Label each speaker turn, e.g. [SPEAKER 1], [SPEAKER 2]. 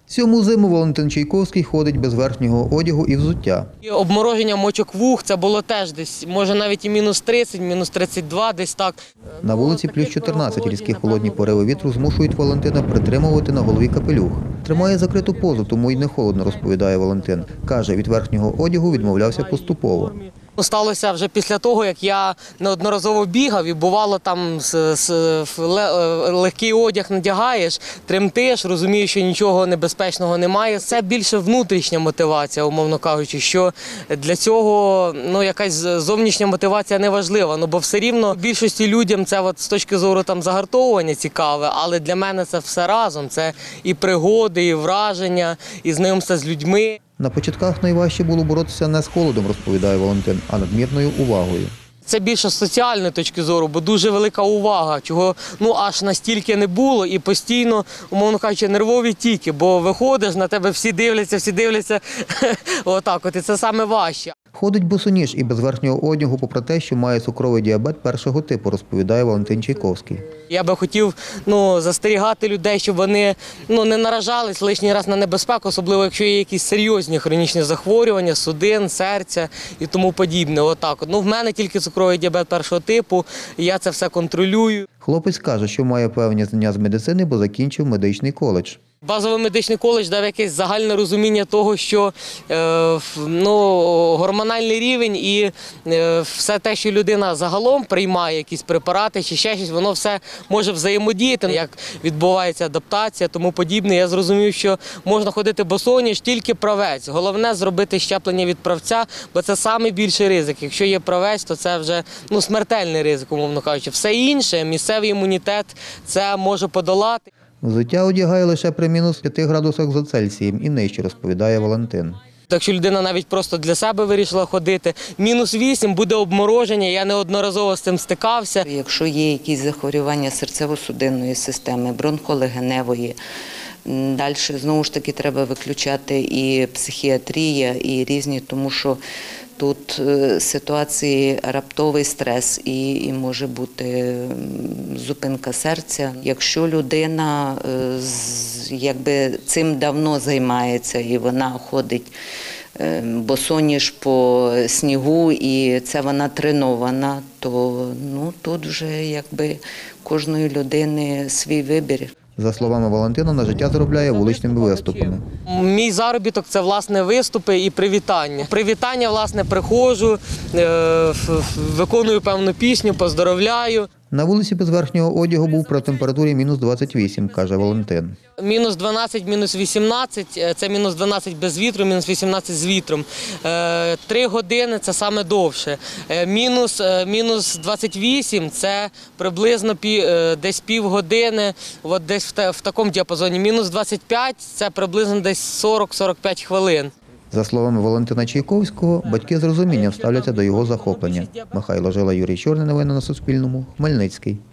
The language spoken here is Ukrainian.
[SPEAKER 1] Сьому зиму Валентин Чайковський ходить без верхнього одягу і взуття.
[SPEAKER 2] Обмороження мочок вух – це було теж десь, може навіть і мінус 30, мінус 32, десь так.
[SPEAKER 1] На вулиці плюс 14 різкі холодні пориви вітру змушують Валентина притримувати на голові капелюх. Тримає закриту позу, тому й не холодно, розповідає Валентин. Каже, від верхнього одягу відмовлявся поступово.
[SPEAKER 2] Сталося вже після того, як я неодноразово бігав і бувало там легкий одяг надягаєш, тремтиш, розумієш, що нічого небезпечного немає. Це більше внутрішня мотивація, умовно кажучи, що для цього якась зовнішня мотивація не важлива, бо все рівно більшості людям це з точки зору загартовування цікаве, але для мене це все разом, це і пригоди, і враження, і знайомство з людьми.
[SPEAKER 1] На початках найважче було боротися не з холодом, розповідає Валентин, а надмірною увагою.
[SPEAKER 2] Це більше з соціальної точки зору, бо дуже велика увага, чого аж настільки не було і постійно, умовно кажучи, нервові тіки, бо виходиш, на тебе всі дивляться, отак от, і це саме важче.
[SPEAKER 1] Ходить босоніж і без верхнього одягу, попри те, що має цукровий діабет першого типу, розповідає Валентин Чайковський.
[SPEAKER 2] Я би хотів застерігати людей, щоб вони не наражались лишній раз на небезпеку, особливо якщо є якісь серйозні хронічні захворювання, судин, серця і тому подібне. Отак. В мене тільки цукровий діабет першого типу, і я це все контролюю.
[SPEAKER 1] Хлопець каже, що має певні знання з медицини, бо закінчив медичний коледж.
[SPEAKER 2] Базовий медичний коледж дав якесь загальне розуміння того, що гормональний рівень і все те, що людина загалом приймає якісь препарати чи ще щось, воно все може взаємодіяти, як відбувається адаптація, тому подібне. Я зрозумів, що можна ходити босоніж, тільки правець. Головне – зробити щеплення від правця, бо це найбільший ризик. Якщо є правець, то це вже смертельний ризик, умовно кажучи. Все інше, місцевий імунітет, це може подолати.
[SPEAKER 1] Взуття одягає лише при мінус 5 градусах за Цельсієм і нижче, розповідає Валентин.
[SPEAKER 2] Якщо людина навіть просто для себе вирішила ходити, мінус 8 буде обмороження, я неодноразово з цим стикався.
[SPEAKER 3] Якщо є якісь захворювання серцево-судинної системи, бронхолегеневої, далі знову ж таки треба виключати і психіатрія, і різні, тому що тут ситуації раптовий стрес і може бути зупинка серця. Якщо людина цим давно займається і вона ходить босоніж по снігу і це вона тренована, то тут вже кожної людини свій вибір.
[SPEAKER 1] За словами Валентина, на життя заробляє вуличними виступами.
[SPEAKER 2] Мій заробіток – це, власне, виступи і привітання. Привітання, власне, приходжу, виконую певну пісню, поздоровляю.
[SPEAKER 1] На вулиці без верхнього одягу був при температурі мінус 28, каже Валентин.
[SPEAKER 2] Мінус 12, мінус 18 – це мінус 12 без вітру, мінус 18 з вітром. 3 години – це саме довше. Мінус 28 – це приблизно десь півгодини, десь в такому діапазоні. Мінус 25 – це приблизно десь 40-45 хвилин.
[SPEAKER 1] За словами Валентина Чайковського, батьки з розумінням ставляться до його захоплення. Михайло Жила, Юрій Чорний. Новини на Суспільному. Хмельницький.